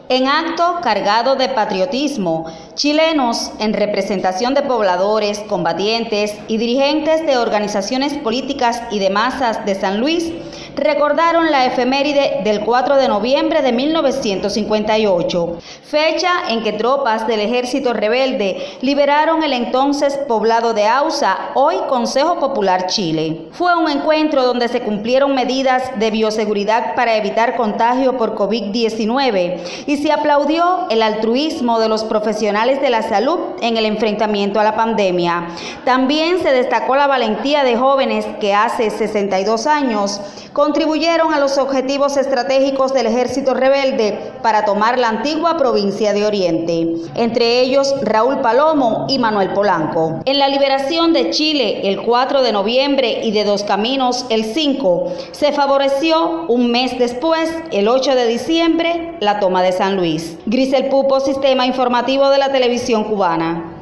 En acto cargado de patriotismo, chilenos en representación de pobladores, combatientes y dirigentes de organizaciones políticas y de masas de San Luis recordaron la efeméride del 4 de noviembre de 1958, fecha en que tropas del ejército rebelde liberaron el entonces poblado de Ausa, hoy Consejo Popular Chile. Fue un encuentro donde se cumplieron medidas de bioseguridad para evitar contagio por COVID-19 y se aplaudió el altruismo de los profesionales de la salud en el enfrentamiento a la pandemia. También se destacó la valentía de jóvenes que hace 62 años contribuyeron a los objetivos estratégicos del ejército rebelde para tomar la antigua provincia de Oriente, entre ellos Raúl Palomo y Manuel Polanco. En la liberación de Chile el 4 de noviembre y de Dos Caminos el 5, se favoreció un mes después, el 8 de diciembre, la toma de San Luis. Grisel Pupo, Sistema Informativo de la Televisión Cubana.